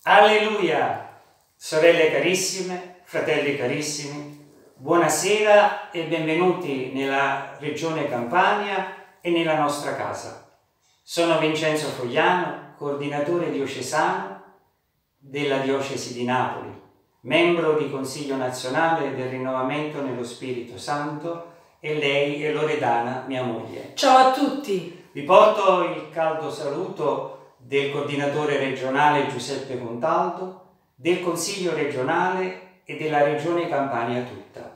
Alleluia! Sorelle carissime, fratelli carissimi, buonasera e benvenuti nella regione Campania e nella nostra casa. Sono Vincenzo Fogliano, coordinatore diocesano della diocesi di Napoli, membro di Consiglio Nazionale del Rinnovamento nello Spirito Santo, e lei è Loredana, mia moglie. Ciao a tutti! Vi porto il caldo saluto del coordinatore regionale Giuseppe Contaldo, del Consiglio regionale e della Regione Campania tutta.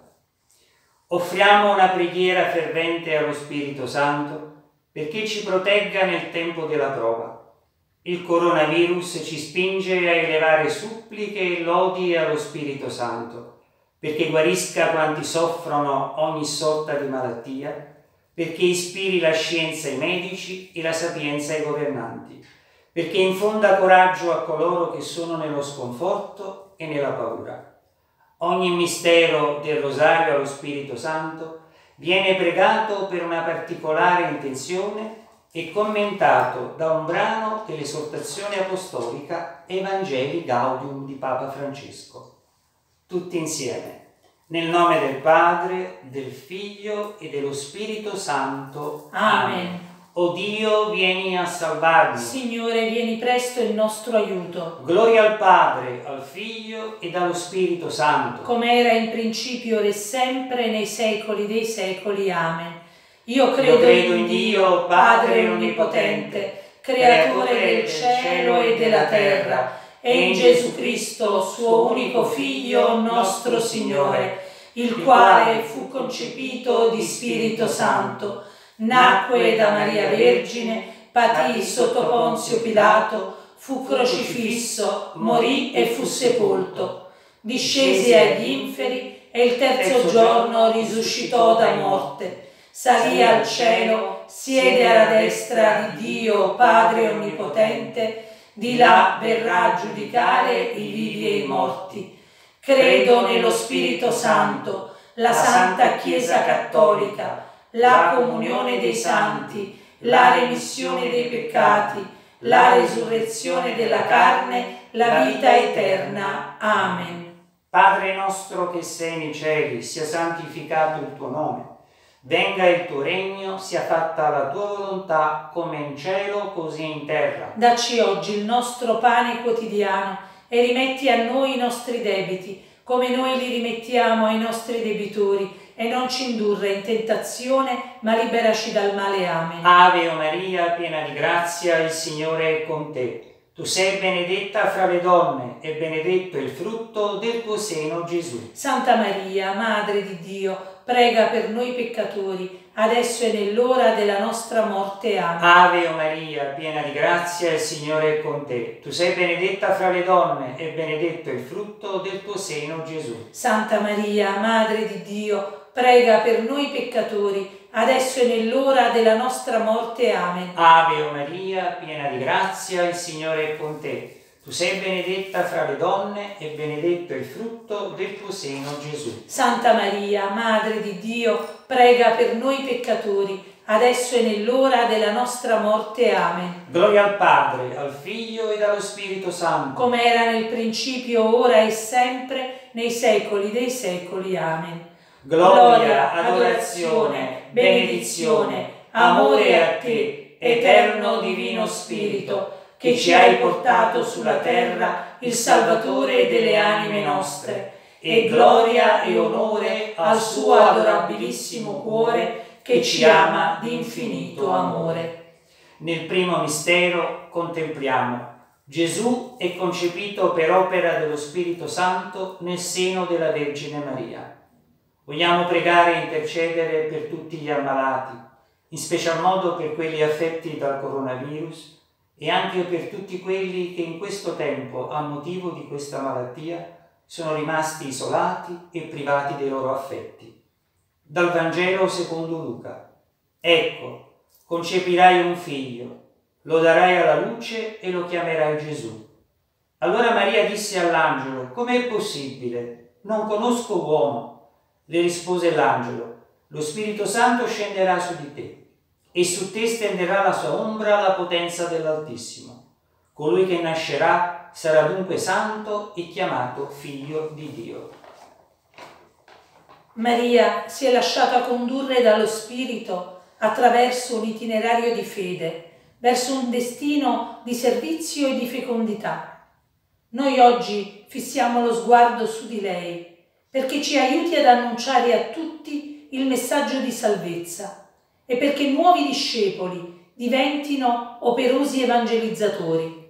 Offriamo una preghiera fervente allo Spirito Santo perché ci protegga nel tempo della prova. Il coronavirus ci spinge a elevare suppliche e lodi allo Spirito Santo perché guarisca quanti soffrono ogni sorta di malattia, perché ispiri la scienza ai medici e la sapienza ai governanti, perché infonda coraggio a coloro che sono nello sconforto e nella paura. Ogni mistero del Rosario allo Spirito Santo viene pregato per una particolare intenzione e commentato da un brano dell'esortazione apostolica Evangelii Gaudium di Papa Francesco. Tutti insieme, nel nome del Padre, del Figlio e dello Spirito Santo. Amen. O Dio, vieni a salvarmi. Signore, vieni presto in nostro aiuto. Gloria al Padre, al Figlio e allo Spirito Santo. Come era in principio, ora e sempre, nei secoli dei secoli. Amen. Io credo in Dio, Padre Onnipotente, Creatore del cielo e della terra, e in Gesù Cristo, suo unico Figlio, nostro Signore, il quale fu concepito di Spirito Santo, nacque da Maria Vergine, patì sotto Ponzio Pilato, fu crocifisso, morì e fu sepolto, discese agli inferi e il terzo giorno risuscitò da morte, salì al cielo, siede alla destra di Dio Padre Onnipotente, di là verrà a giudicare i vivi e i morti. Credo nello Spirito Santo, la Santa Chiesa Cattolica, la comunione dei santi, la remissione dei peccati, la resurrezione della carne, la vita eterna. Amen. Padre nostro che sei nei cieli, sia santificato il tuo nome. Venga il tuo regno, sia fatta la tua volontà, come in cielo, così in terra. Dacci oggi il nostro pane quotidiano e rimetti a noi i nostri debiti, come noi li rimettiamo ai nostri debitori, e non ci indurre in tentazione, ma liberaci dal male. Amen. Ave Maria, piena di grazia, il Signore è con te. Tu sei benedetta fra le donne e benedetto il frutto del tuo seno, Gesù. Santa Maria, Madre di Dio, prega per noi peccatori, adesso e nell'ora della nostra morte. Amen. Ave Maria, piena di grazia, il Signore è con te. Tu sei benedetta fra le donne e benedetto il frutto del tuo seno, Gesù. Santa Maria, Madre di Dio, prega per noi peccatori, adesso e nell'ora della nostra morte. Amen. Ave Maria, piena di grazia, il Signore è con te. Tu sei benedetta fra le donne e benedetto il frutto del tuo seno, Gesù. Santa Maria, Madre di Dio, prega per noi peccatori, adesso e nell'ora della nostra morte. Amen. Gloria al Padre, al Figlio e allo Spirito Santo. Come era nel principio, ora e sempre, nei secoli dei secoli. Amen. Gloria, adorazione, benedizione, amore a te, eterno divino Spirito, che ci hai portato sulla terra il Salvatore delle anime nostre, e gloria e onore al suo adorabilissimo cuore che ci ama di infinito amore. Nel primo mistero contempliamo Gesù è concepito per opera dello Spirito Santo nel seno della Vergine Maria. Vogliamo pregare e intercedere per tutti gli ammalati, in special modo per quelli affetti dal coronavirus e anche per tutti quelli che in questo tempo, a motivo di questa malattia, sono rimasti isolati e privati dei loro affetti. Dal Vangelo secondo Luca. Ecco, concepirai un figlio, lo darai alla luce e lo chiamerai Gesù. Allora Maria disse all'angelo: com'è possibile? Non conosco uomo. Le rispose l'angelo: lo Spirito Santo scenderà su di te e su te stenderà la sua ombra la potenza dell'Altissimo. Colui che nascerà sarà dunque santo e chiamato figlio di Dio. Maria si è lasciata condurre dallo Spirito attraverso un itinerario di fede, verso un destino di servizio e di fecondità. Noi oggi fissiamo lo sguardo su di lei, perché ci aiuti ad annunciare a tutti il messaggio di salvezza e perché nuovi discepoli diventino operosi evangelizzatori.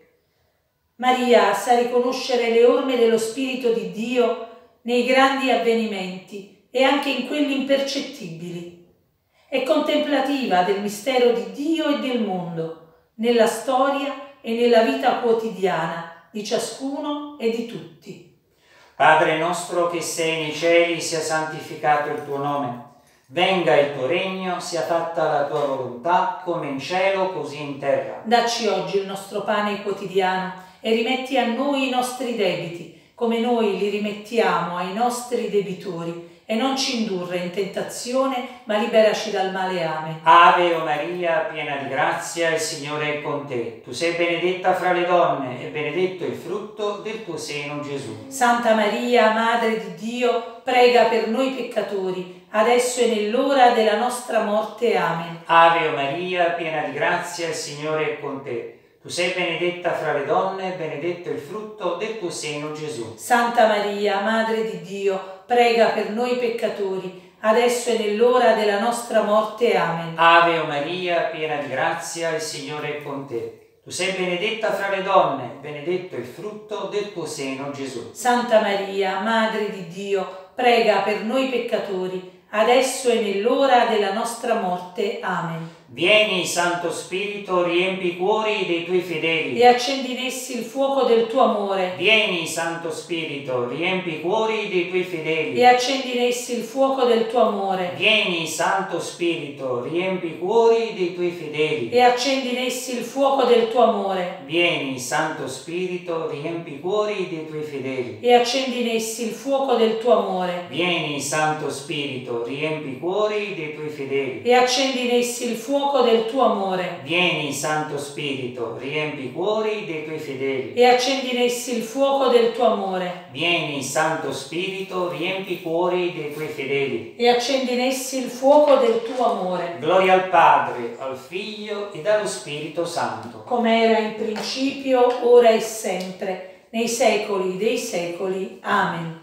Maria sa riconoscere le orme dello Spirito di Dio nei grandi avvenimenti e anche in quelli impercettibili. È contemplativa del mistero di Dio e del mondo, nella storia e nella vita quotidiana di ciascuno e di tutti. Padre nostro che sei nei cieli, sia santificato il tuo nome. Venga il tuo regno, sia fatta la tua volontà, come in cielo, così in terra. Dacci oggi il nostro pane quotidiano e rimetti a noi i nostri debiti, come noi li rimettiamo ai nostri debitori. E non ci indurre in tentazione, ma liberaci dal male. Amen. Ave o Maria, piena di grazia, il Signore è con te. Tu sei benedetta fra le donne e benedetto il frutto del tuo seno, Gesù. Santa Maria, Madre di Dio, prega per noi peccatori, adesso e nell'ora della nostra morte. Amen. Ave o Maria, piena di grazia, il Signore è con te. Tu sei benedetta fra le donne e benedetto il frutto del tuo seno, Gesù. Santa Maria, Madre di Dio, prega per noi peccatori, adesso e nell'ora della nostra morte. Amen. Ave o Maria, piena di grazia, il Signore è con te. Tu sei benedetta fra le donne, benedetto il frutto del tuo seno, Gesù. Santa Maria, Madre di Dio, prega per noi peccatori, adesso e nell'ora della nostra morte. Amen. Vieni, Santo Spirito, riempi i cuori dei tuoi fedeli e accendi in essi il fuoco del tuo amore. Vieni, Santo Spirito, riempi i cuori dei tuoi fedeli e accendi in essi il fuoco del tuo amore. Vieni, Santo Spirito, riempi i cuori dei tuoi fedeli e accendi in essi il fuoco del tuo amore. Vieni, Santo Spirito, riempi i cuori dei tuoi fedeli e accendi in essi il fuoco del tuo amore. Vieni, Santo Spirito, riempi i cuori dei tuoi fedeli e accendi in essi il fuoco del tuo amore. Vieni, Santo Spirito, riempi i cuori dei tuoi fedeli e accendi in essi il fuoco del tuo amore. Vieni, Santo Spirito, riempi i cuori dei tuoi fedeli e accendi in essi il fuoco del tuo amore. Gloria al Padre, al Figlio ed allo Spirito Santo, come era in principio, ora e sempre, nei secoli dei secoli. Amen.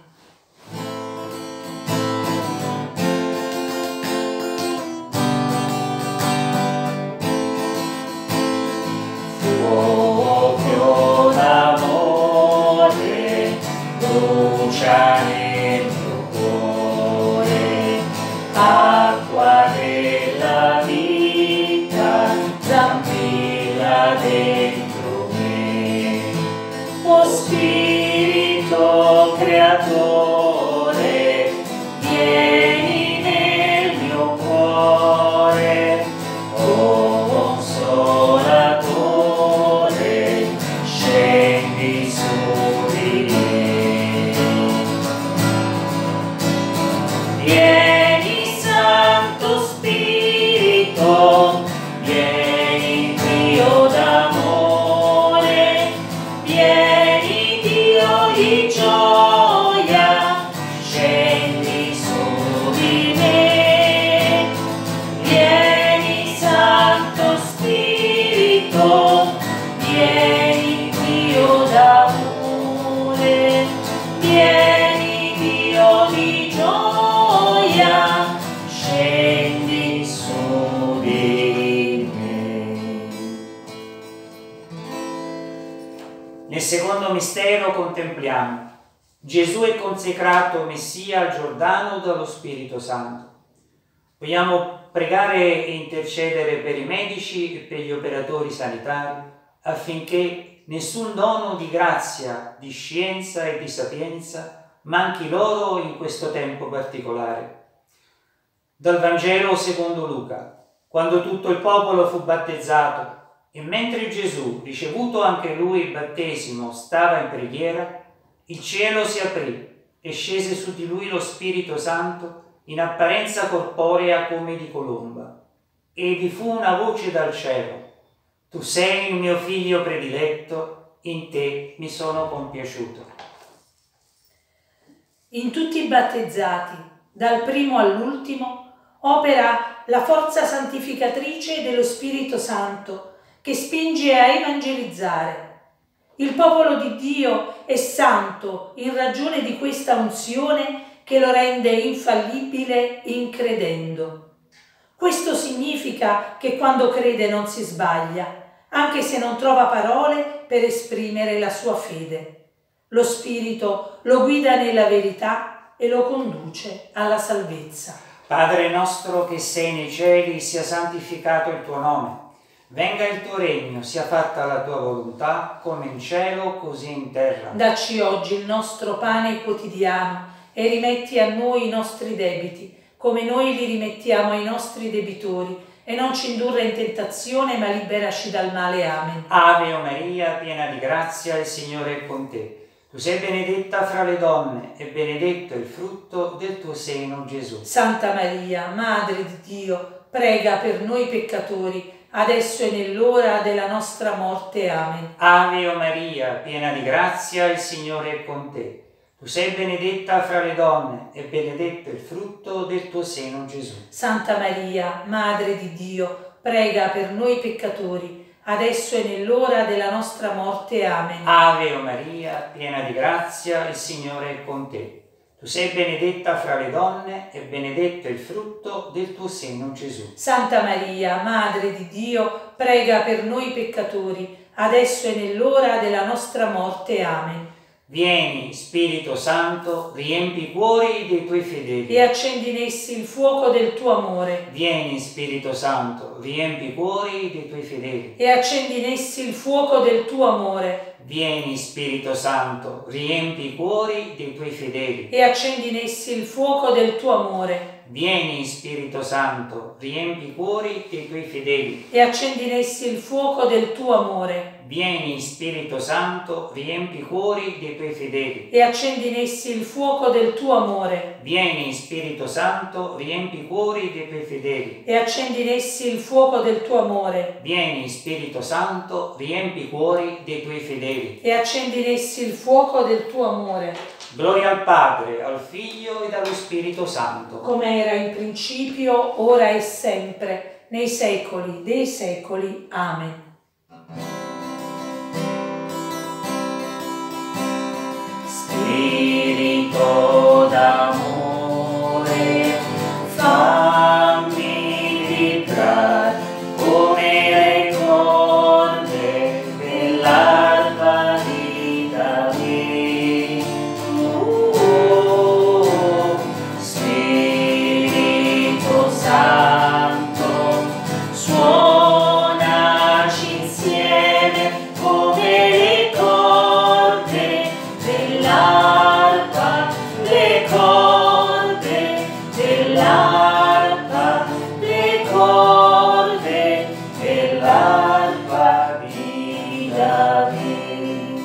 Fuoco d'amore brucia nel mio cuore, acqua della vita zampilla dentro me. O Spirito Creatore, vieni nel mio cuore, o Consolatore, scendi su di me. Vieni, Santo Spirito, vieni, Dio d'amore, vieni, Dio di gioia, scendi su di me. Vieni, Santo Spirito, vieni, Dio d'amore, vieni, Dio di gioia, scendi su di me. Nel secondo mistero contempliamo: Gesù è consacrato Messia al Giordano dallo Spirito Santo. Vogliamo pregare e intercedere per i medici e per gli operatori sanitari affinché nessun dono di grazia, di scienza e di sapienza manchi loro in questo tempo particolare. Dal Vangelo secondo Luca. Quando tutto il popolo fu battezzato e mentre Gesù, ricevuto anche lui il battesimo, stava in preghiera, il cielo si aprì e scese su di lui lo Spirito Santo in apparenza corporea come di colomba. E vi fu una voce dal cielo: Tu sei il mio figlio prediletto, in te mi sono compiaciuto. In tutti i battezzati, dal primo all'ultimo, opera la forza santificatrice dello Spirito Santo che spinge a evangelizzare. Il popolo di Dio è santo in ragione di questa unzione che lo rende infallibile in credendo. Questo significa che quando crede non si sbaglia, anche se non trova parole per esprimere la sua fede. Lo Spirito lo guida nella verità e lo conduce alla salvezza. Padre nostro che sei nei cieli, sia santificato il tuo nome. Venga il tuo regno, sia fatta la tua volontà, come in cielo, così in terra. Dacci oggi il nostro pane quotidiano e rimetti a noi i nostri debiti, come noi li rimettiamo ai nostri debitori, e non ci indurre in tentazione, ma liberaci dal male. Amen. Ave Maria, piena di grazia, il Signore è con te. Tu sei benedetta fra le donne e benedetto il frutto del tuo seno, Gesù. Santa Maria, Madre di Dio, prega per noi peccatori, adesso e nell'ora della nostra morte. Amen. Ave Maria, piena di grazia, il Signore è con te. Tu sei benedetta fra le donne e benedetto il frutto del tuo seno, Gesù. Santa Maria, Madre di Dio, prega per noi peccatori, adesso e nell'ora della nostra morte. Amen. Ave Maria, piena di grazia, il Signore è con te. Tu sei benedetta fra le donne e benedetto il frutto del tuo seno, Gesù. Santa Maria, Madre di Dio, prega per noi peccatori, adesso e nell'ora della nostra morte. Amen. Vieni, Spirito Santo, riempi i cuori dei tuoi fedeli. E accendi in essi il fuoco del tuo amore. Vieni, Spirito Santo, riempi i cuori dei tuoi fedeli. E accendi in essi il fuoco del tuo amore. Vieni, Spirito Santo, riempi i cuori dei tuoi fedeli. E accendi in essi il fuoco del tuo amore. Vieni, Spirito Santo, riempi i cuori dei tuoi fedeli. E accendi in essi il fuoco del tuo amore. Vieni, Spirito Santo, riempi i cuori dei tuoi fedeli. E accendi in essi il fuoco del tuo amore. Vieni, Spirito Santo, riempi i cuori dei tuoi fedeli. E accendi in essi il fuoco del tuo amore. Vieni, Spirito Santo, riempi i cuori dei tuoi fedeli. E accendi in essi il fuoco del tuo amore. Gloria al Padre, al Figlio e allo Spirito Santo. Come era in principio, ora e sempre, nei secoli dei secoli. Amen. Spirito d'amore, fammi vibrare come le corde dell'alba di Davide. Spirito Santo, suonaci insieme come le corde dell'arpa, le corde dell'arpa, le corde dell'arpa di Davide.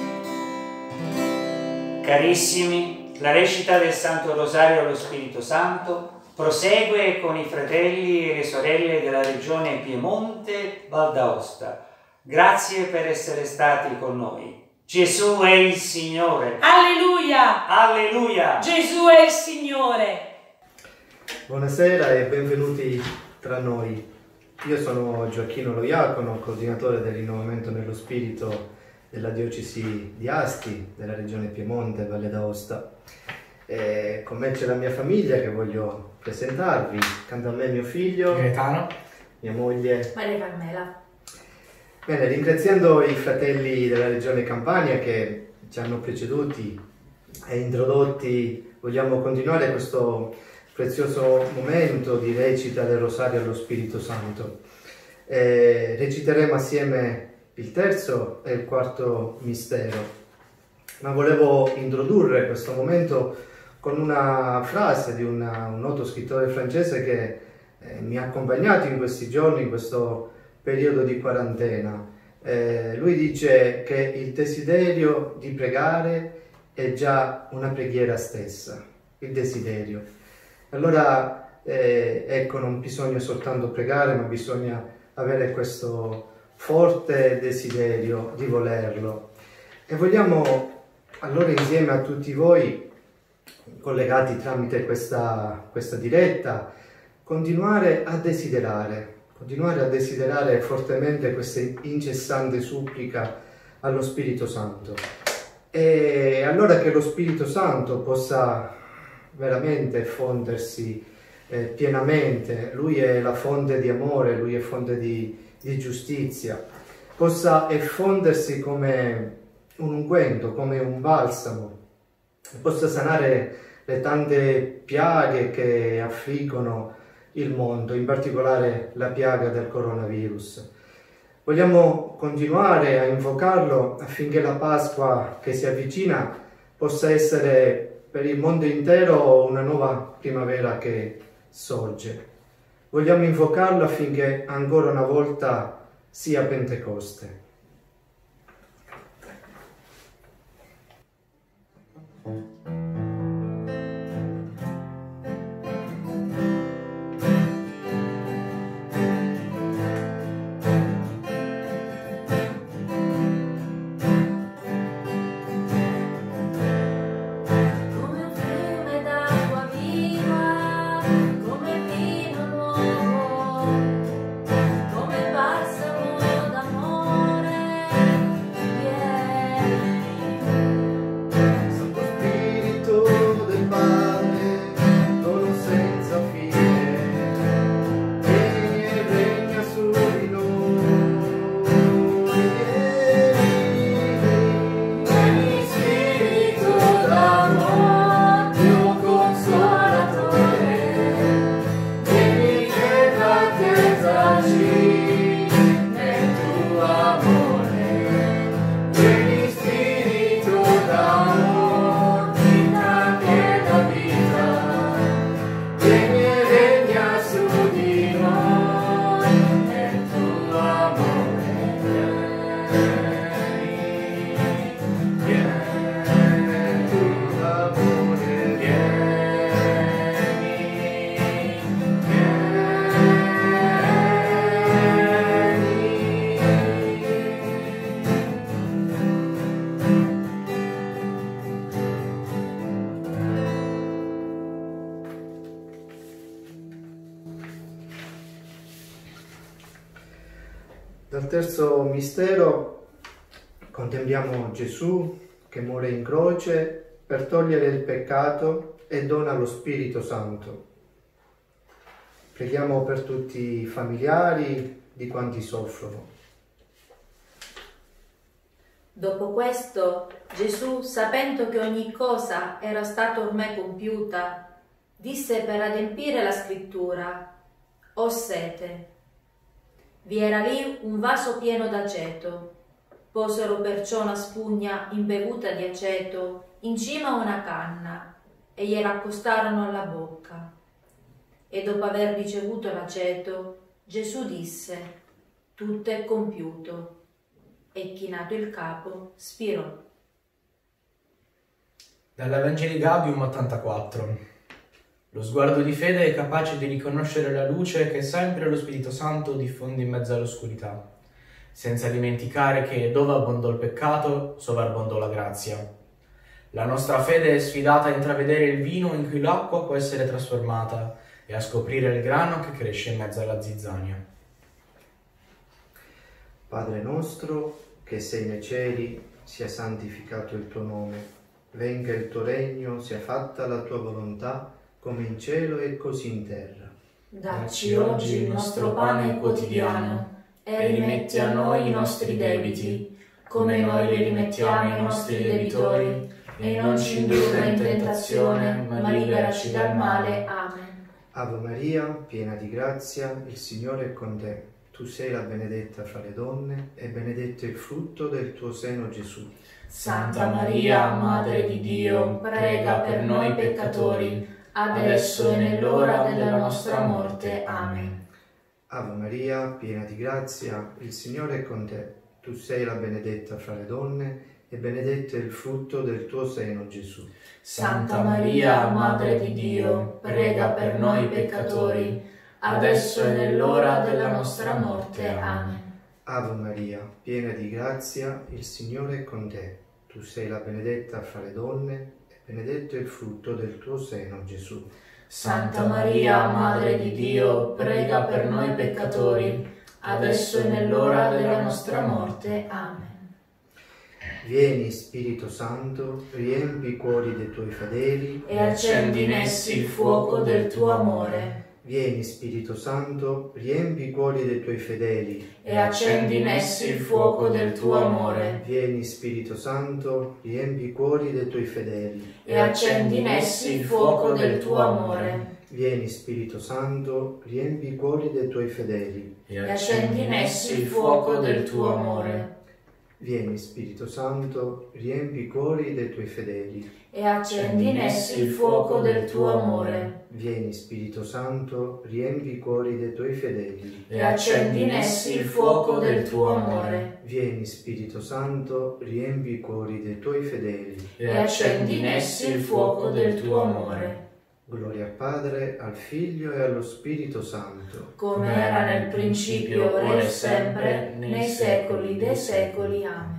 Carissimi, la recita del Santo Rosario allo Spirito Santo prosegue con i fratelli e le sorelle della regione Piemonte Val d'Aosta. Grazie per essere stati con noi. Gesù è il Signore. Alleluia! Alleluia! Gesù è il Signore! Buonasera e benvenuti tra noi. Io sono Gioacchino Lo Iacono, coordinatore del rinnovamento nello spirito della diocesi di Asti, della regione Piemonte e Valle d'Aosta. Con me c'è la mia famiglia che voglio presentarvi. Accanto a me mio figlio, Gaetano, mia moglie Maria Carmela. Bene, ringraziando i fratelli della regione Campania che ci hanno preceduti e introdotti, vogliamo continuare questo prezioso momento di recita del Rosario allo Spirito Santo. Reciteremo assieme il terzo e il quarto mistero, ma volevo introdurre questo momento con una frase di un noto scrittore francese che mi ha accompagnato in questi giorni, in questo periodo di quarantena. Lui dice che il desiderio di pregare è già una preghiera stessa, il desiderio. Allora, ecco, non bisogna soltanto pregare, ma bisogna avere questo forte desiderio di volerlo. E vogliamo allora insieme a tutti voi, collegati tramite questa diretta, continuare a desiderare fortemente questa incessante supplica allo Spirito Santo. E allora che lo Spirito Santo possa veramente fondersi pienamente, Lui è la fonte di amore, Lui è fonte di giustizia, possa effondersi come un unguento, come un balsamo, possa sanare le tante piaghe che affliggono il mondo, in particolare la piaga del coronavirus. Vogliamo continuare a invocarlo affinché la Pasqua che si avvicina possa essere per il mondo intero una nuova primavera che sorge. Vogliamo invocarlo affinché ancora una volta sia Pentecoste. Dal terzo mistero contempliamo Gesù che muore in croce per togliere il peccato e dona lo Spirito Santo. Preghiamo per tutti i familiari di quanti soffrono. Dopo questo, Gesù, sapendo che ogni cosa era stata ormai compiuta, disse per adempiere la scrittura: «Ho sete». Vi era lì un vaso pieno d'aceto. Posero perciò una spugna imbevuta di aceto in cima a una canna e gliela accostarono alla bocca. E dopo aver ricevuto l'aceto, Gesù disse: «Tutto è compiuto». E chinato il capo, spirò. Dall'Evangelo Gaudium 84. Lo sguardo di fede è capace di riconoscere la luce che sempre lo Spirito Santo diffonde in mezzo all'oscurità, senza dimenticare che dove abbondò il peccato, sovrabbondò la grazia. La nostra fede è sfidata a intravedere il vino in cui l'acqua può essere trasformata e a scoprire il grano che cresce in mezzo alla zizzania. Padre nostro, che sei nei cieli, sia santificato il tuo nome. Venga il tuo regno, sia fatta la tua volontà, come in cielo e così in terra. Dacci oggi il nostro pane quotidiano e rimetti a noi i nostri debiti, come noi li rimettiamo ai nostri debitori, e non ci indurre in tentazione, ma liberaci dal male. Amen. Ave Maria, piena di grazia, il Signore è con te. Tu sei la benedetta fra le donne, e benedetto il frutto del tuo seno, Gesù. Santa Maria, Madre di Dio, prega per noi peccatori, adesso e nell'ora della nostra morte. Amen. Ave Maria, piena di grazia, il Signore è con te. Tu sei la benedetta fra le donne, e benedetto è il frutto del tuo seno, Gesù. Santa Maria, Madre di Dio, prega per noi peccatori, adesso e nell'ora della nostra morte. Amen. Ave Maria, piena di grazia, il Signore è con te. Tu sei la benedetta fra le donne, e benedetto è il frutto del tuo seno, Gesù. Santa Maria, Madre di Dio, prega per noi peccatori, adesso e nell'ora della nostra morte. Amen. Vieni, Spirito Santo, riempi i cuori dei tuoi fedeli E accendi in essi il fuoco del tuo amore. Vieni, Spirito Santo, riempi i cuori dei tuoi fedeli E accendi in essi il fuoco del tuo amore. Vieni, Spirito Santo, riempi i cuori dei tuoi fedeli E accendi in essi il fuoco del tuo amore. Vieni, Spirito Santo, riempi i cuori dei tuoi fedeli E accendi in essi il fuoco del tuo amore. Vieni, Spirito Santo, riempi i cuori dei tuoi fedeli E accendi in essi il fuoco del tuo amore. Vieni, Spirito Santo, riempi i cuori dei tuoi fedeli E accendi in essi il fuoco del tuo amore. Vieni, Spirito Santo, riempi i cuori dei tuoi fedeli E accendi in essi il fuoco del tuo amore. Gloria al Padre, al Figlio e allo Spirito Santo, Come era nel principio, ora e sempre, nei secoli dei secoli. Amen.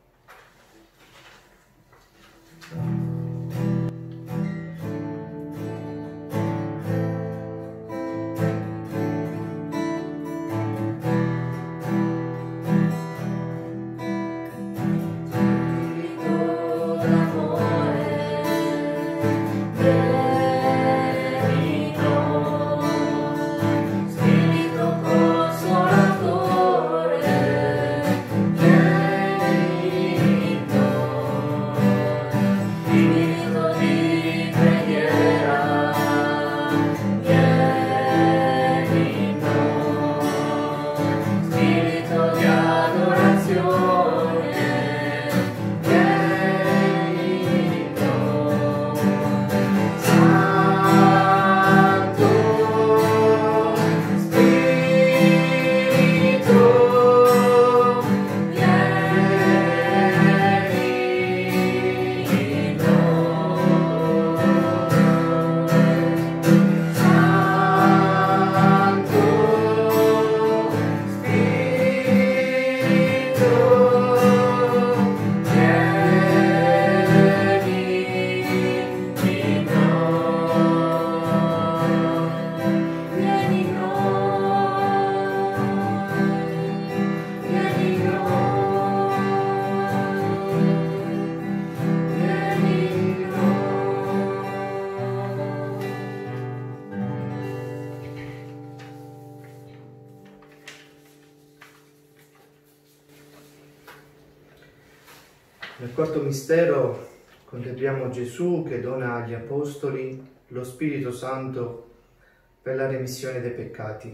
Nel quarto mistero contempliamo Gesù che dona agli Apostoli lo Spirito Santo per la remissione dei peccati.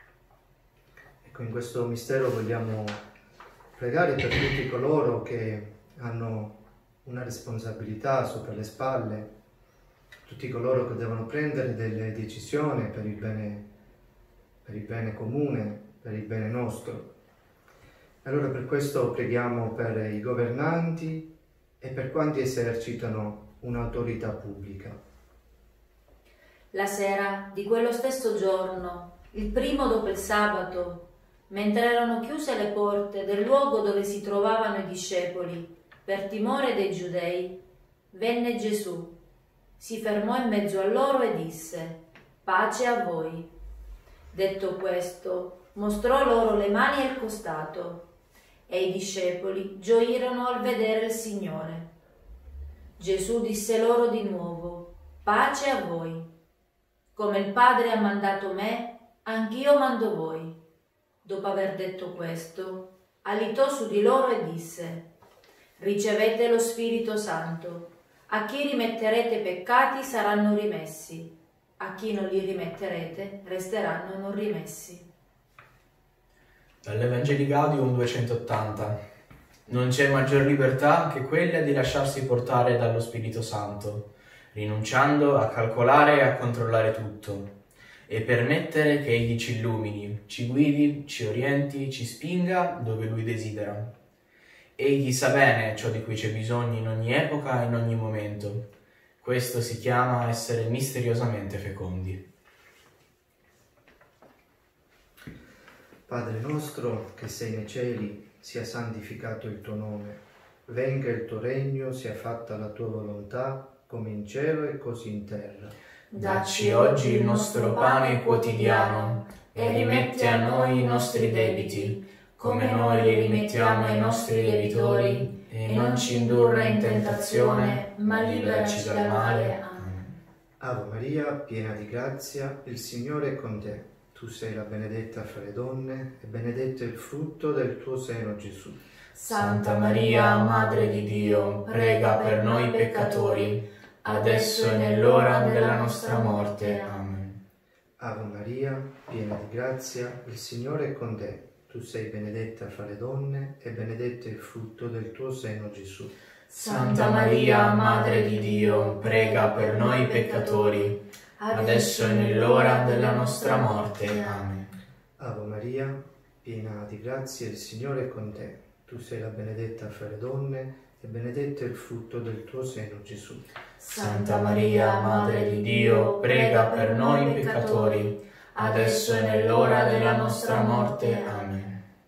Ecco, in questo mistero vogliamo pregare per tutti coloro che hanno una responsabilità sopra le spalle, tutti coloro che devono prendere delle decisioni per il bene comune, per il bene nostro. Allora per questo preghiamo per i governanti e per quanti esercitano un'autorità pubblica. La sera di quello stesso giorno, il primo dopo il sabato, mentre erano chiuse le porte del luogo dove si trovavano i discepoli, per timore dei giudei, venne Gesù, si fermò in mezzo a loro e disse: «Pace a voi». Detto questo, mostrò loro le mani e il costato, e i discepoli gioirono al vedere il Signore. Gesù disse loro di nuovo: «Pace a voi. Come il Padre ha mandato me, anch'io mando voi». Dopo aver detto questo, alitò su di loro e disse: «Ricevete lo Spirito Santo. A chi rimetterete i peccati saranno rimessi, a chi non li rimetterete resteranno non rimessi». Dall'Evangeli Gaudium 280. Non c'è maggior libertà che quella di lasciarsi portare dallo Spirito Santo, rinunciando a calcolare e a controllare tutto, e permettere che Egli ci illumini, ci guidi, ci orienti, ci spinga dove Lui desidera. Egli sa bene ciò di cui c'è bisogno in ogni epoca e in ogni momento. Questo si chiama essere misteriosamente fecondi. Padre nostro che sei nei cieli, sia santificato il tuo nome. Venga il tuo regno, sia fatta la tua volontà, come in cielo e così in terra. Dacci oggi il nostro pane quotidiano e rimetti a noi i nostri debiti, come noi li rimettiamo ai nostri debitori, e non ci indurre in tentazione, ma liberaci dal male. Amen. Ave Maria, piena di grazia, il Signore è con te. Tu sei la benedetta fra le donne, e benedetto è il frutto del tuo seno, Gesù. Santa Maria, Madre di Dio, prega per noi peccatori, adesso e nell'ora della nostra morte. Amen. Ave Maria, piena di grazia, il Signore è con te. Tu sei benedetta fra le donne, e benedetto è il frutto del tuo seno, Gesù. Santa Maria, Madre di Dio, prega per noi peccatori, adesso e nell'ora della nostra morte. Amen. Ave Maria, piena di grazia, il Signore è con te. Tu sei la benedetta fra le donne, e benedetto è il frutto del tuo seno, Gesù. Santa Maria, Madre di Dio, prega per noi peccatori, adesso e nell'ora della nostra morte. Amen.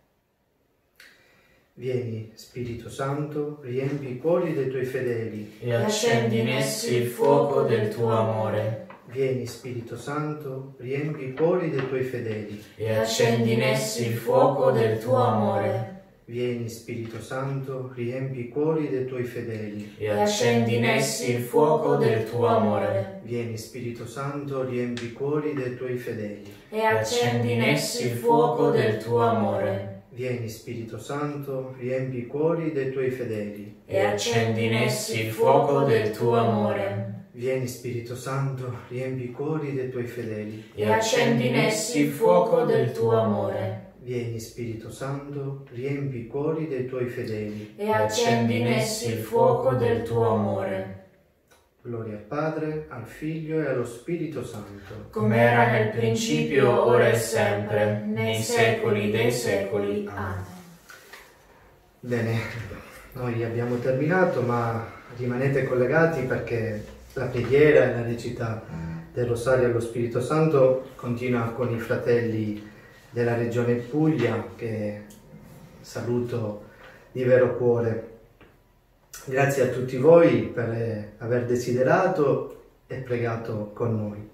Vieni, Spirito Santo, riempi i cuori dei tuoi fedeli e accendi in essi il fuoco del tuo amore. Vieni, Spirito Santo, riempi i cuori dei tuoi fedeli e accendi in essi il fuoco del tuo amore. Vieni, Spirito Santo, riempi i cuori dei tuoi fedeli e accendi in essi il fuoco del tuo amore. Vieni, Spirito Santo, riempi i cuori dei tuoi fedeli e accendi in essi il fuoco del tuo amore. Vieni, Spirito Santo, riempi i cuori dei tuoi fedeli e accendi in essi il fuoco del tuo amore. Vieni, Spirito Santo, riempi i cuori dei tuoi fedeli e accendi in essi il fuoco del tuo amore. Vieni, Spirito Santo, riempi i cuori dei tuoi fedeli e accendi in essi il fuoco del tuo amore. Gloria al Padre, al Figlio e allo Spirito Santo, come era nel principio, ora e sempre, nei secoli dei secoli. Amen. Bene, noi abbiamo terminato, ma rimanete collegati perché la preghiera e la recita del Rosario allo Spirito Santo continua con i fratelli della Regione Puglia, che saluto di vero cuore. Grazie a tutti voi per aver desiderato e pregato con noi.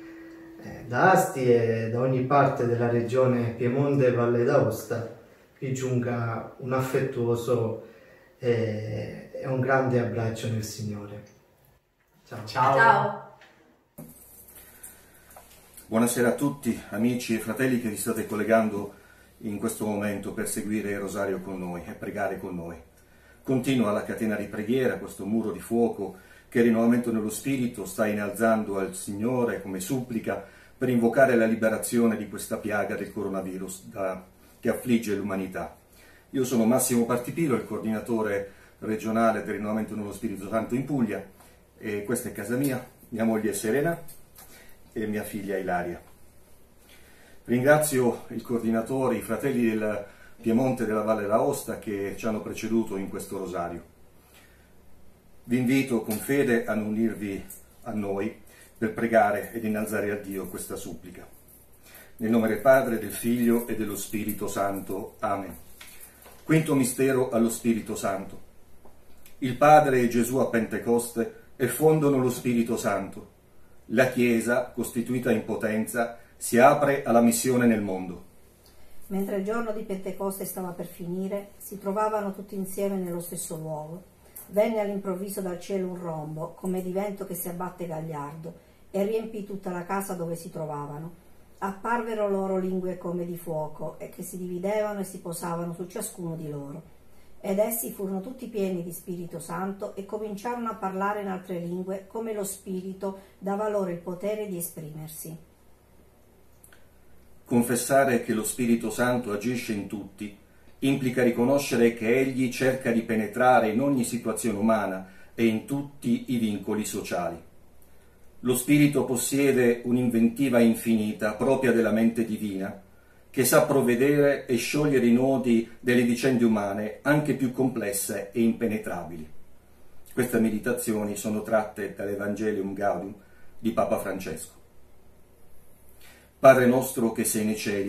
Da Asti e da ogni parte della regione Piemonte e Valle d'Aosta vi giunga un affettuoso e un grande abbraccio nel Signore. Ciao. Ciao. Buonasera a tutti, amici e fratelli che vi state collegando in questo momento per seguire il Rosario con noi e pregare con noi. Continua la catena di preghiera, questo muro di fuoco che il rinnovamento nello Spirito sta innalzando al Signore come supplica per invocare la liberazione di questa piaga del coronavirus che affligge l'umanità. Io sono Massimo Partipilo, il coordinatore regionale del rinnovamento nello Spirito Santo in Puglia, e questa è casa mia moglie Serena e mia figlia Ilaria. Ringrazio il coordinatore, i fratelli del Piemonte e della Valle d'Aosta che ci hanno preceduto in questo rosario. Vi invito con fede a unirvi a noi per pregare ed innalzare a Dio questa supplica. Nel nome del Padre, del Figlio e dello Spirito Santo. Amen. Quinto mistero allo Spirito Santo. Il Padre e Gesù a Pentecoste effondono lo Spirito Santo. La Chiesa, costituita in potenza, si apre alla missione nel mondo. Mentre il giorno di Pentecoste stava per finire, si trovavano tutti insieme nello stesso luogo. Venne all'improvviso dal cielo un rombo, come di vento che si abbatte gagliardo, e riempì tutta la casa dove si trovavano. Apparvero loro lingue come di fuoco, e che si dividevano e si posavano su ciascuno di loro. Ed essi furono tutti pieni di Spirito Santo e cominciarono a parlare in altre lingue, come lo Spirito dava loro il potere di esprimersi. Confessare che lo Spirito Santo agisce in tutti implica riconoscere che Egli cerca di penetrare in ogni situazione umana e in tutti i vincoli sociali. Lo Spirito possiede un'inventiva infinita propria della mente divina, che sa provvedere e sciogliere i nodi delle vicende umane anche più complesse e impenetrabili. Queste meditazioni sono tratte dall'Evangelium Gaudium di Papa Francesco. Padre nostro che sei nei cieli,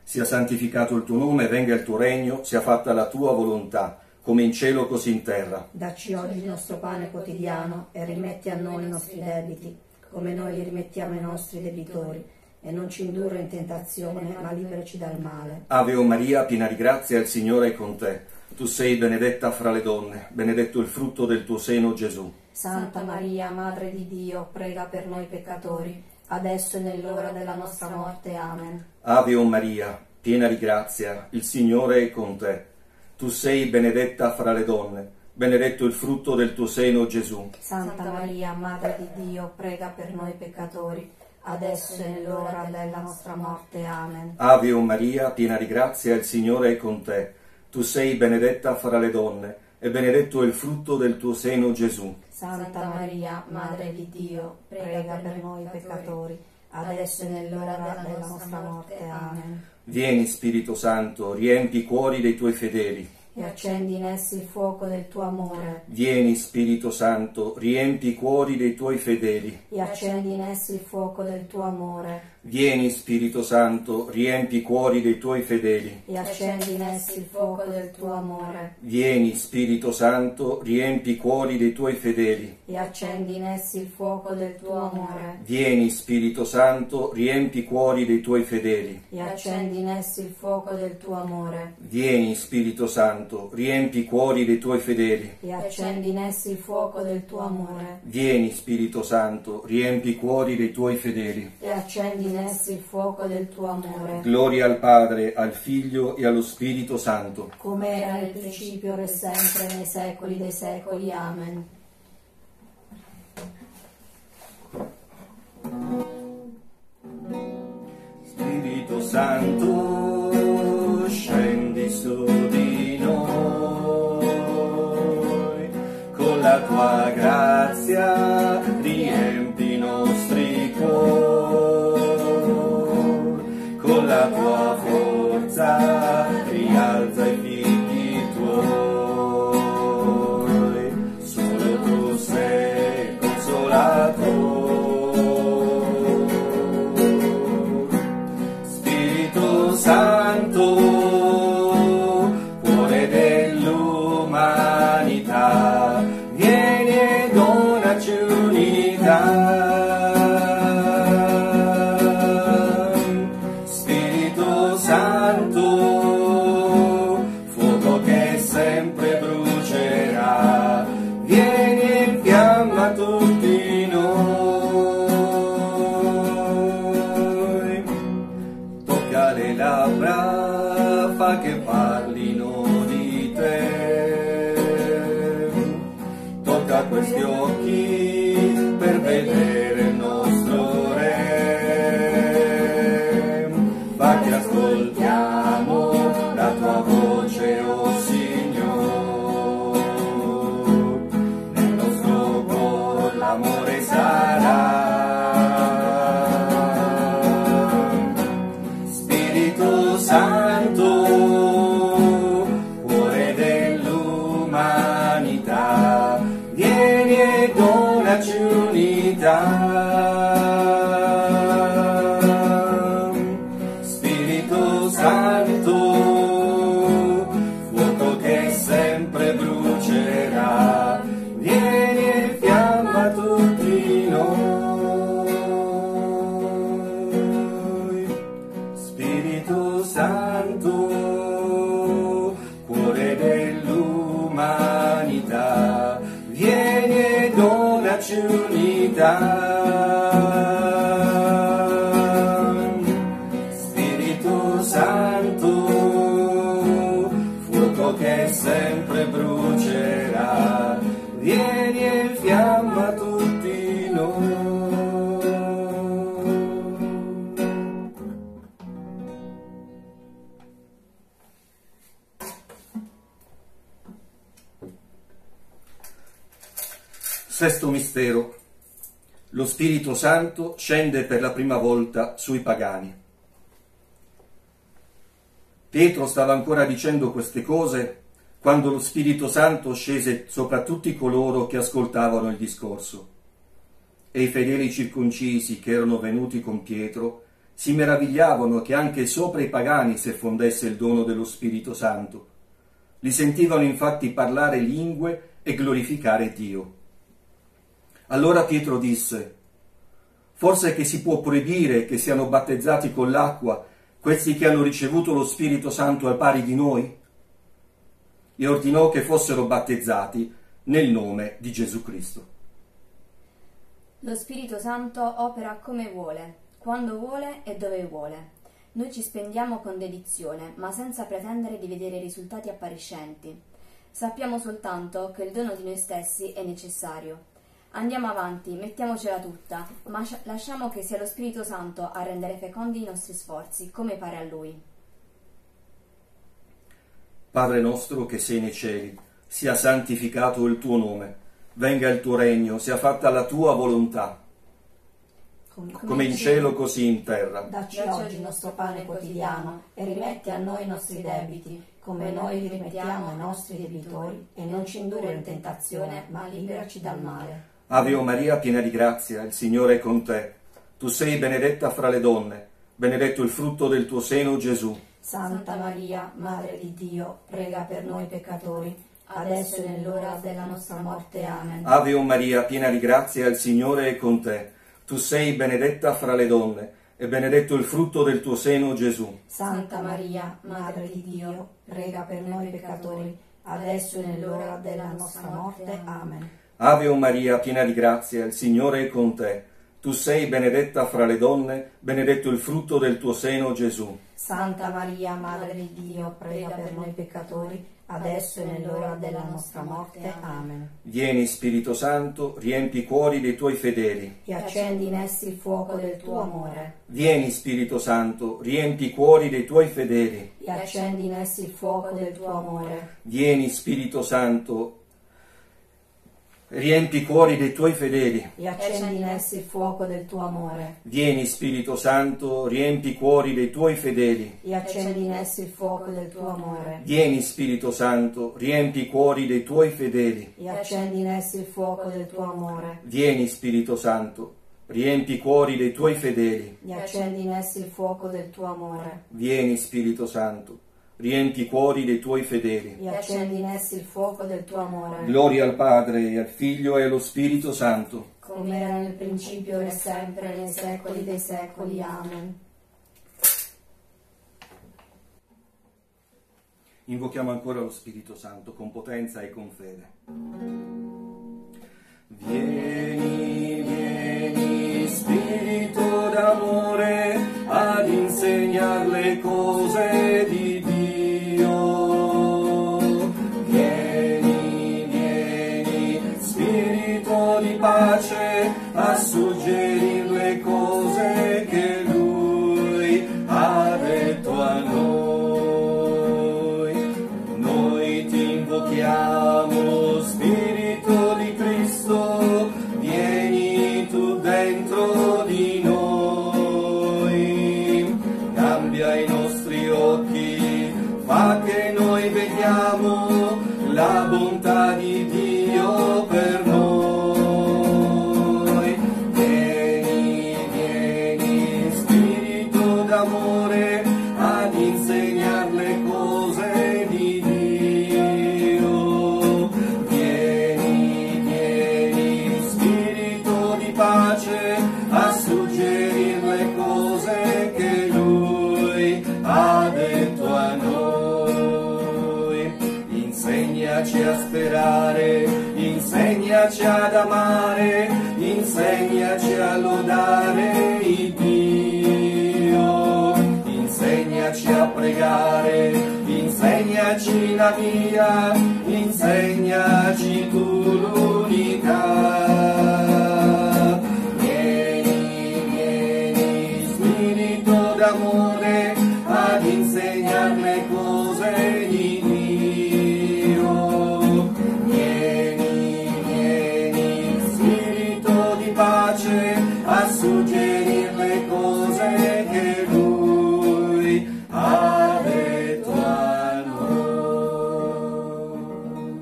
sia santificato il tuo nome, venga il tuo regno, sia fatta la tua volontà, come in cielo così in terra. Dacci oggi il nostro pane quotidiano e rimetti a noi i nostri debiti, come noi li rimettiamo ai nostri debitori, e non ci indurre in tentazione, ma liberaci dal male. Ave o Maria, piena di grazia, il Signore è con te. Tu sei benedetta fra le donne, benedetto il frutto del tuo seno, Gesù. Santa Maria, Madre di Dio, prega per noi peccatori, adesso e nell'ora della nostra morte. Amen. Ave o Maria, piena di grazia, il Signore è con te. Tu sei benedetta fra le donne, benedetto il frutto del tuo seno, Gesù. Santa Maria, Madre di Dio, prega per noi peccatori, adesso e nell'ora della nostra morte. Amen. Ave o Maria, piena di grazia, il Signore è con te. Tu sei benedetta fra le donne, e benedetto il frutto del tuo seno, Gesù. Santa Maria, Madre di Dio, prega per noi peccatori, adesso e nell'ora della nostra morte. Amen. Vieni, Spirito Santo, riempi i cuori dei tuoi fedeli. E accendi in essi il fuoco del tuo amore. Vieni, Spirito Santo, riempi i cuori dei tuoi fedeli. E accendi in essi il fuoco del tuo amore. Vieni, Spirito Santo, riempi i cuori dei tuoi fedeli. E accendi in essi il fuoco del tuo amore. Vieni, Spirito Santo, riempi i cuori dei tuoi fedeli. E accendi in essi il fuoco del tuo amore. Vieni, Spirito Santo, riempi i cuori dei tuoi fedeli. E accendi in essi il fuoco del tuo amore. Vieni, Spirito Santo, riempi i cuori dei tuoi fedeli. E accendi in essi il fuoco del tuo amore. Vieni, Spirito Santo, riempi i cuori dei tuoi fedeli. E accendi in essi il fuoco del tuo amore. Gloria al Padre, al Figlio e allo Spirito Santo. Come era nel principio, ora e sempre, nei secoli dei secoli. Amen. Spirito Santo, scendi su di noi, con la tua grazia riempi i nostri cuori, con la tua forza rialza i figli tuoi, solo tu sei consolato. Santo, cuore dell'umanità, vieni e donaci unità. Spirito Santo, fuoco che sempre brucerà, vieni e infiamma tutti noi. Tocca le labbra, fa che parlino di te. Tocca questi occhi per vedere il nostro Re. Fa che ascoltiamo la tua voce, oh Signore. Nel nostro cuore l'amore sarà. Santo, cuore dell'umanità, vieni e donaci unità. Spirito Santo, fuoco che sempre brucerà, vieni e fiamma tutti noi. Spirito Santo, cuore dell'umanità, vieni e donaci unità. Spirito Santo, fuoco che sempre brucerà, vieni e fiamma tutti noi. Sesto mistero. Lo Spirito Santo scende per la prima volta sui pagani. Pietro stava ancora dicendo queste cose quando lo Spirito Santo scese sopra tutti coloro che ascoltavano il discorso. E i fedeli circoncisi che erano venuti con Pietro si meravigliavano che anche sopra i pagani si effondesse il dono dello Spirito Santo. Li sentivano infatti parlare lingue e glorificare Dio. Allora Pietro disse: forse che si può proibire che siano battezzati con l'acqua questi che hanno ricevuto lo Spirito Santo al pari di noi? E ordinò che fossero battezzati nel nome di Gesù Cristo. Lo Spirito Santo opera come vuole, quando vuole e dove vuole. Noi ci spendiamo con dedizione, ma senza pretendere di vedere risultati appariscenti. Sappiamo soltanto che il dono di noi stessi è necessario. Andiamo avanti, mettiamocela tutta, ma lasciamo che sia lo Spirito Santo a rendere fecondi i nostri sforzi, come pare a Lui. Padre nostro che sei nei cieli, sia santificato il tuo nome, venga il tuo regno, sia fatta la tua volontà, come in cielo così in terra. Dacci oggi il nostro pane quotidiano e rimetti a noi i nostri debiti, come noi li rimettiamo ai nostri debitori, e non ci indurre in tentazione, ma liberaci dal male. Ave o Maria, piena di grazia, il Signore è con te. Tu sei benedetta fra le donne, benedetto il frutto del tuo seno, Gesù. Santa Maria, Madre di Dio, prega per noi peccatori, adesso e nell'ora della nostra morte. Amen. Ave o Maria, piena di grazia, il Signore è con te. Tu sei benedetta fra le donne, e benedetto il frutto del tuo seno, Gesù. Santa Maria, Madre di Dio, prega per noi peccatori, adesso e nell'ora della nostra morte. Amen. Ave o Maria, piena di grazia, il Signore è con te. Tu sei benedetta fra le donne, benedetto il frutto del tuo seno, Gesù. Santa Maria, Madre di Dio, prega per noi peccatori, adesso e nell'ora della nostra morte. Amen. Vieni, Spirito Santo, riempi i cuori dei tuoi fedeli E accendi in essi il fuoco del tuo amore. Vieni, Spirito Santo, riempi i cuori dei tuoi fedeli E accendi in essi il fuoco del tuo amore. Vieni, Spirito Santo, riempi i cuori dei tuoi fedeli. E accendi in essi il fuoco del tuo amore. Vieni, Spirito Santo, riempi i cuori dei tuoi fedeli. E accendi in essi il fuoco del tuo amore. Vieni, Spirito Santo, riempi i cuori dei tuoi fedeli. E accendi in essi il fuoco del tuo amore. Vieni, Spirito Santo, riempi i cuori dei tuoi fedeli. E accendi in essi il fuoco del tuo amore. Vieni, Spirito Santo, riempi i cuori dei tuoi fedeli. E accendi in essi il fuoco del tuo amore. Gloria al Padre, e al Figlio e allo Spirito Santo. Come era nel principio e sempre, nei secoli dei secoli. Amen. Invochiamo ancora lo Spirito Santo con potenza e con fede. Vieni, vieni, Spirito d'amore, ad insegnar le cose di Dio. Vieni, vieni, Spirito di pace, a suggerir le cose che Lui ha detto a noi. Noi ti invochiamo, Spirito di Cristo, vieni tu dentro di noi. Cambia i nostri occhi, fa che noi vediamo la bontà di Dio per noi. Vieni, vieni, Spirito d'amore, ad insegnar le cose di Dio. Vieni, vieni, Spirito di pace, a suggerir le cose che Lui ha detto a noi. Insegnaci a sperare, insegnaci ad amare, insegnaci a lodare il Dio. Insegnaci a pregare, insegnaci la via, insegnaci tu l'unità. Vieni, vieni, Spirito d'amore, ad insegnar le cose di Dio. Vieni, vieni, Spirito di pace, a suggerir le cose che Lui ha detto a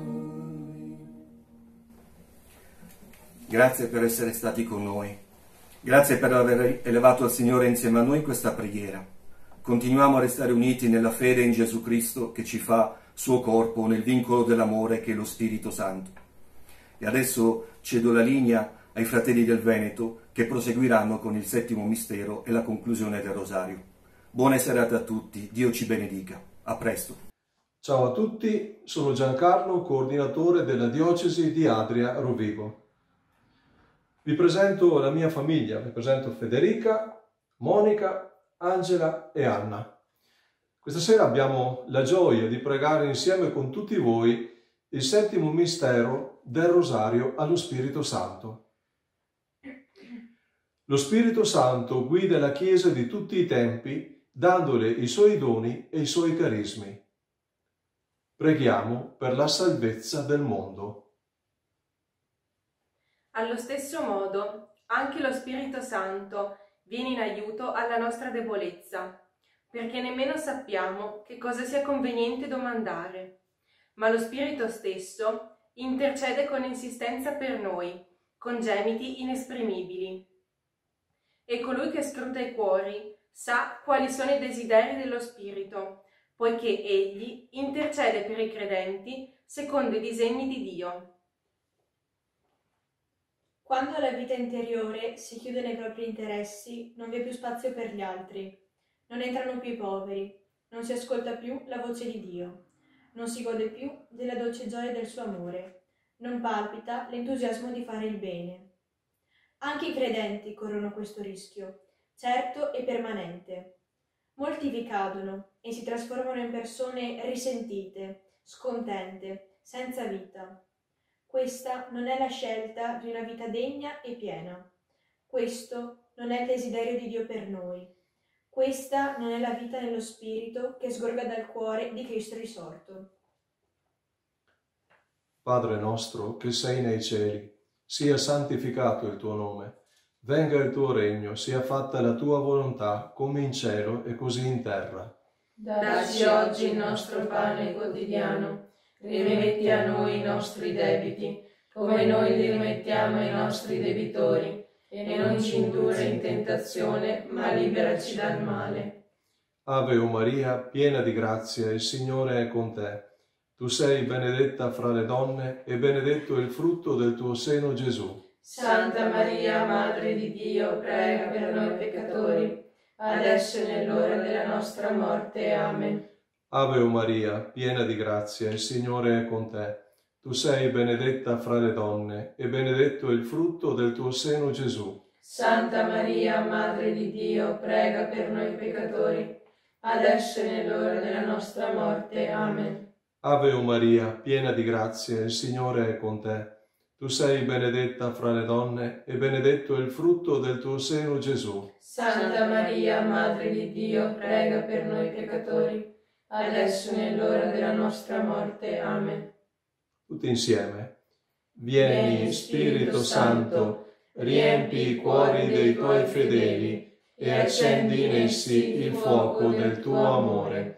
noi. Grazie per essere stati con noi. Grazie per aver elevato al Signore insieme a noi questa preghiera. Continuiamo a restare uniti nella fede in Gesù Cristo che ci fa suo corpo nel vincolo dell'amore che è lo Spirito Santo. E adesso cedo la linea ai fratelli del Veneto che proseguiranno con il settimo mistero e la conclusione del Rosario. Buona serata a tutti, Dio ci benedica. A presto. Ciao a tutti, sono Giancarlo, coordinatore della diocesi di Adria Rovigo. Vi presento la mia famiglia, vi presento Federica, Monica, Angela e Anna. Questa sera abbiamo la gioia di pregare insieme con tutti voi il settimo mistero del Rosario allo Spirito Santo. Lo Spirito Santo guida la Chiesa di tutti i tempi, dandole i suoi doni e i suoi carismi. Preghiamo per la salvezza del mondo. Allo stesso modo, anche lo Spirito Santo viene in aiuto alla nostra debolezza, perché nemmeno sappiamo che cosa sia conveniente domandare, ma lo Spirito stesso intercede con insistenza per noi, con gemiti inesprimibili. E colui che scruta i cuori sa quali sono i desideri dello Spirito, poiché egli intercede per i credenti secondo i disegni di Dio. Quando la vita interiore si chiude nei propri interessi, non vi è più spazio per gli altri, non entrano più i poveri, non si ascolta più la voce di Dio, non si gode più della dolce gioia del suo amore, non palpita l'entusiasmo di fare il bene. Anche i credenti corrono questo rischio, certo e permanente. Molti vi cadono e si trasformano in persone risentite, scontente, senza vita. Questa non è la scelta di una vita degna e piena. Questo non è il desiderio di Dio per noi. Questa non è la vita nello Spirito che sgorga dal cuore di Cristo risorto. Padre nostro che sei nei cieli, sia santificato il tuo nome. Venga il tuo regno, sia fatta la tua volontà, come in cielo e così in terra. Dacci oggi il nostro pane quotidiano, rimetti a noi i nostri debiti, come noi li rimettiamo ai nostri debitori, e non ci indurre in tentazione, ma liberaci dal male. Ave o Maria, piena di grazia, il Signore è con te. Tu sei benedetta fra le donne, e benedetto è il frutto del tuo seno, Gesù. Santa Maria, Madre di Dio, prega per noi peccatori, adesso e nell'ora della nostra morte. Amen. Ave o Maria, piena di grazia, il Signore è con te. Tu sei benedetta fra le donne, e benedetto è il frutto del tuo seno, Gesù. Santa Maria, Madre di Dio, prega per noi peccatori, adesso e nell'ora della nostra morte. Amen. Ave o Maria, piena di grazia, il Signore è con te. Tu sei benedetta fra le donne, e benedetto è il frutto del tuo seno, Gesù. Santa Maria, Madre di Dio, prega per noi peccatori, adesso e nell'ora della nostra morte. Amen. Tutti insieme. Vieni, Spirito Santo, riempi i cuori dei tuoi fedeli e accendi in essi il fuoco del tuo amore.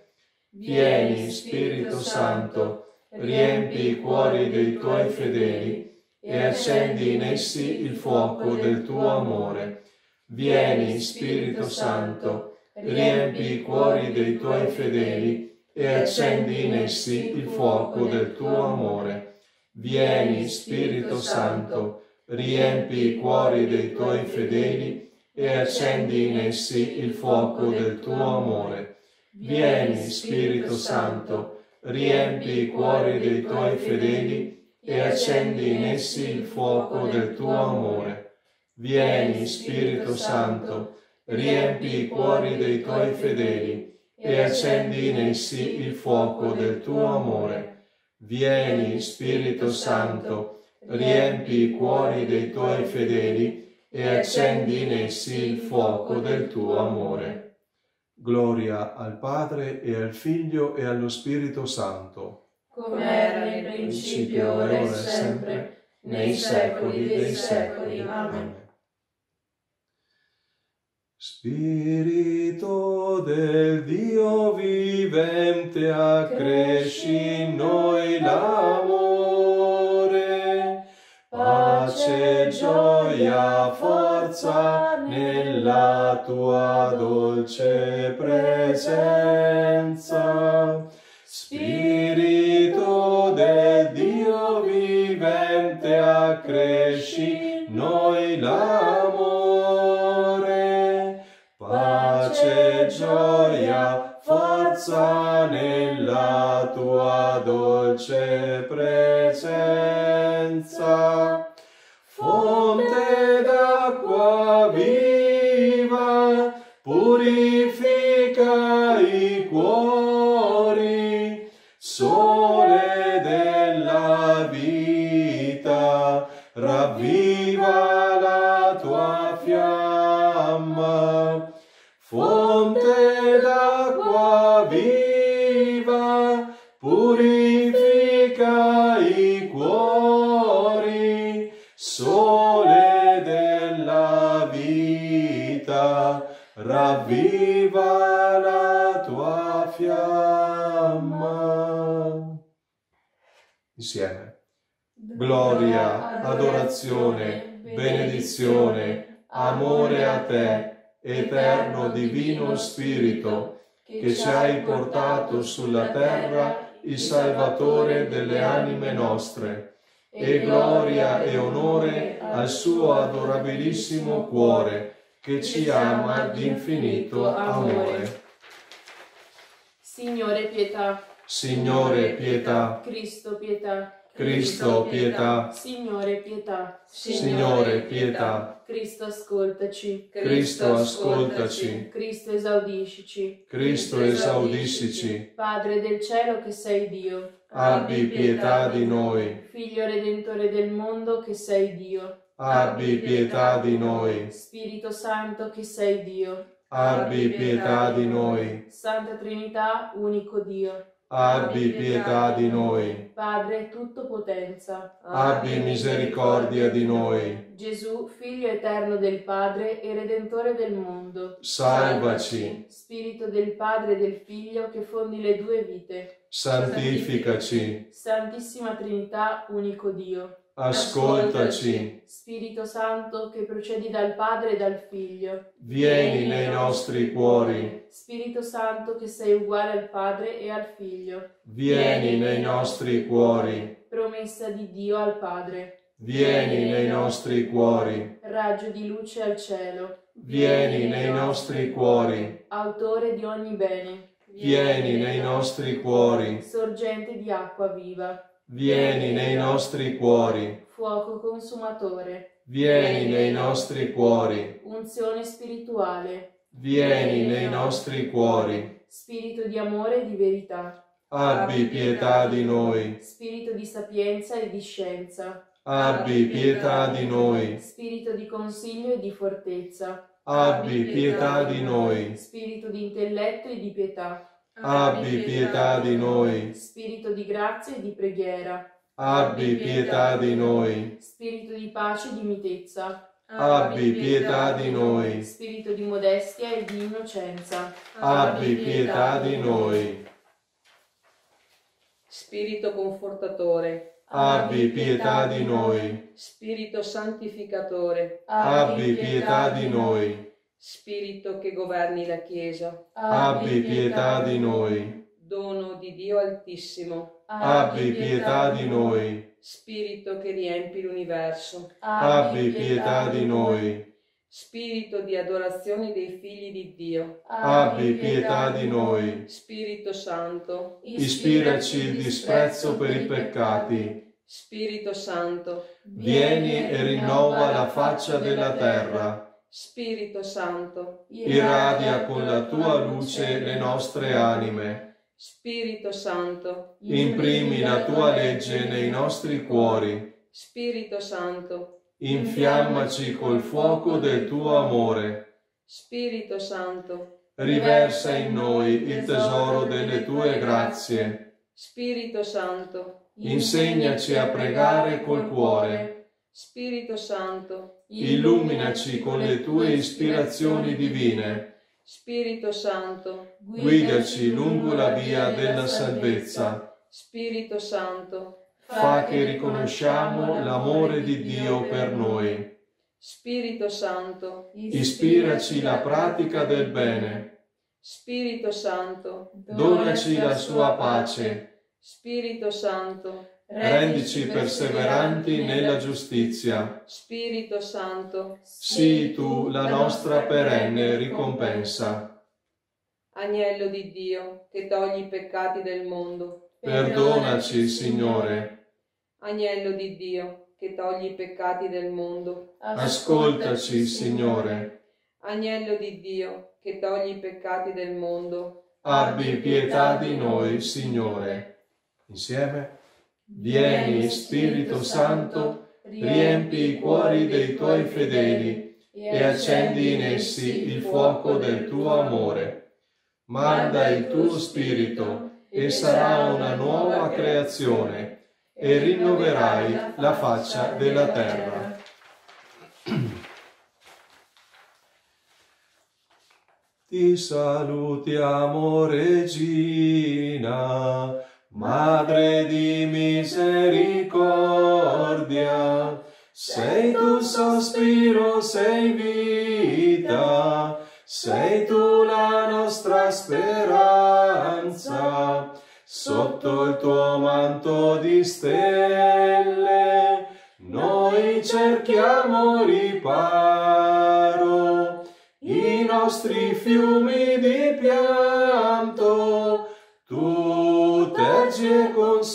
Vieni, Spirito Santo, riempi i cuori dei tuoi fedeli e accendi in essi il fuoco del tuo amore. Vieni, Spirito Santo, riempi i cuori dei tuoi fedeli e accendi in essi il fuoco del tuo amore. Vieni, Spirito Santo, riempi i cuori dei tuoi fedeli e accendi in essi il fuoco del tuo amore. Vieni, Spirito Santo, riempi i cuori dei tuoi fedeli e accendi in essi il fuoco del tuo amore. Vieni, Spirito Santo, riempi i cuori dei tuoi fedeli e accendi in essi il fuoco del tuo amore. Vieni, Spirito Santo, riempi i cuori dei tuoi fedeli e accendi in essi il fuoco del tuo amore. Gloria al Padre e al Figlio e allo Spirito Santo. Come era nel principio, ora e sempre, nei secoli dei secoli. Amen. Spirito del Dio vivente, accresci in noi l'amore, pace pace, gioia, forza nella tua dolce presenza. Spirito del Dio vivente, accresci noi l'amore. Pace, gioia, forza nella tua dolce presenza. Fonte d'acqua viva, purifica i cuori. Sole della vita, ravviva la tua fiamma. Fonte d'acqua viva, purifica i cuori. Sole della vita, ravviva la tua fiamma. Insieme. Gloria, adorazione, benedizione, amore a te, eterno divino Spirito, che ci hai portato sulla terra il Salvatore delle anime nostre, e gloria e onore al suo adorabilissimo cuore, che ci ama d'infinito amore. Signore pietà. Signore pietà. Cristo pietà. Cristo pietà. Signore pietà. Signore pietà. Cristo ascoltaci. Cristo ascoltaci. Cristo esaudiscici. Cristo esaudiscici. Padre del cielo che sei Dio, abbi pietà di noi. Figlio redentore del mondo che sei Dio, abbi pietà di noi. Spirito Santo che sei Dio, abbi pietà di noi. Santa Trinità, unico Dio, abbi pietà di noi. Padre tuttopotenza, abbi misericordia di noi. Gesù, Figlio eterno del Padre e Redentore del mondo, salvaci. Spirito del Padre e del Figlio che fondi le due vite, santificaci. Santissima Trinità, unico Dio, ascoltaci. Spirito Santo che procedi dal Padre e dal Figlio, vieni nei nostri cuori. Spirito Santo che sei uguale al Padre e al Figlio, vieni nei nostri cuori. Promessa di Dio al Padre, vieni nei nostri cuori. Raggio di luce al cielo, vieni nei nostri cuori. Autore di ogni bene, vieni nei nostri cuori. Sorgente di acqua viva, vieni nei nostri cuori. Fuoco consumatore, vieni nei nostri cuori. Unzione spirituale, vieni nei nostri cuori. Spirito di amore e di verità, abbi pietà di noi. Spirito di sapienza e di scienza, abbi pietà di noi. Spirito di consiglio e di fortezza, abbi pietà di noi. Spirito di intelletto e di pietà, abbi pietà di noi. Spirito di grazia e di preghiera, abbi pietà di noi. Spirito di pace e di mitezza, abbi pietà di noi. Spirito di modestia e di innocenza, abbi pietà di noi. Spirito confortatore, abbi pietà di noi. Spirito santificatore, abbi pietà di noi. Spirito che governi la Chiesa, abbi pietà di noi. Dono di Dio Altissimo, abbi pietà di noi. Spirito che riempi l'universo, abbi pietà di noi. Spirito di adorazione dei figli di Dio, abbi pietà di noi. Spirito Santo, ispiraci il disprezzo per i peccati. Spirito Santo, vieni e rinnova la faccia della terra. Spirito Santo, irradia con la tua luce le nostre anime. Spirito Santo, imprimi la tua legge nei nostri cuori. Spirito Santo, infiammaci col fuoco del tuo amore. Spirito Santo, riversa in noi il tesoro delle tue grazie. Spirito Santo, insegnaci a pregare col cuore. Spirito Santo, illuminaci con le tue ispirazioni divine. Spirito Santo, guidaci lungo la via della salvezza. Spirito Santo, fa che riconosciamo l'amore di Dio per noi. Spirito Santo, Ispiraci la pratica del bene. Spirito Santo, Donaci la sua pace. Spirito Santo, Rendici perseveranti nella giustizia. Spirito Santo, Sii tu la nostra perenne ricompensa. Agnello di Dio, che togli i peccati del mondo, Perdonaci, Signore. Agnello di Dio, che togli i peccati del mondo, Ascoltaci, Signore. Agnello di Dio, che togli i peccati del mondo, Abbi pietà di noi, Signore. Insieme. Vieni, Spirito Santo, riempi i cuori dei tuoi fedeli e accendi in essi il fuoco del tuo amore. Manda il tuo Spirito e sarà una nuova creazione e rinnoverai la faccia della terra. Ti salutiamo, Regina, Madre di misericordia, sei tu sospiro, sei vita, sei tu la nostra speranza. Sotto il tuo manto di stelle noi cerchiamo riparo, i nostri fiumi di pianto tu tergi e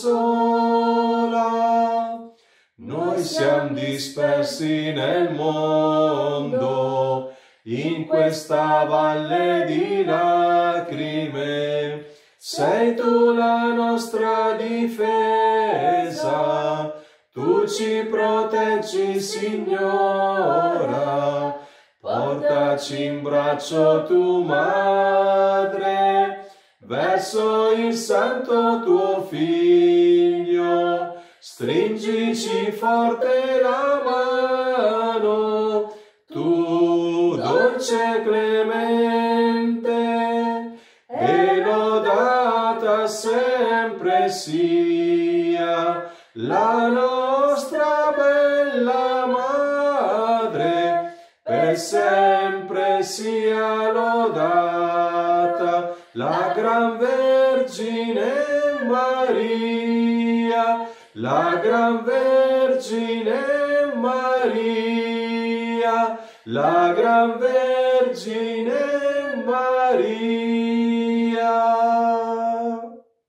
consola. Noi siamo dispersi nel mondo, in questa valle di lacrime. Sei tu la nostra difesa, tu ci proteggi, Signora. Portaci in braccio tu, Madre, verso il Santo tuo Figlio. Stringici forte la mano, tu dolce clemente, e lodata sempre sia la nostra bella Madre, per sempre sia lodata la Gran Vergine Maria, la Gran Vergine Maria, la Gran Vergine Maria.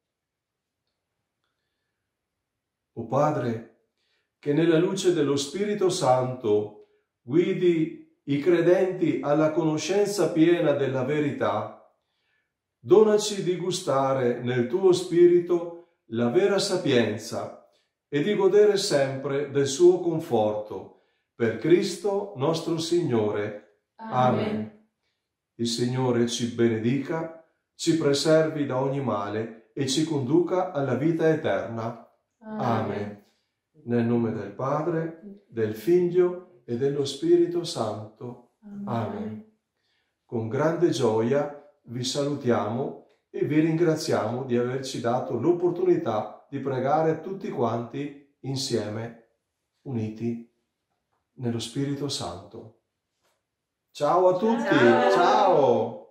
O Padre, che nella luce dello Spirito Santo guidi i credenti alla conoscenza piena della verità, donaci di gustare nel tuo Spirito la vera sapienza e di godere sempre del suo conforto. Per Cristo nostro Signore. Amen. Il Signore ci benedica, ci preservi da ogni male e ci conduca alla vita eterna. Amen. Nel nome del Padre, del Figlio e dello Spirito Santo. Amen. Con grande gioia vi salutiamo e vi ringraziamo di averci dato l'opportunità di pregare tutti quanti insieme, uniti nello Spirito Santo. Ciao a tutti! Ciao.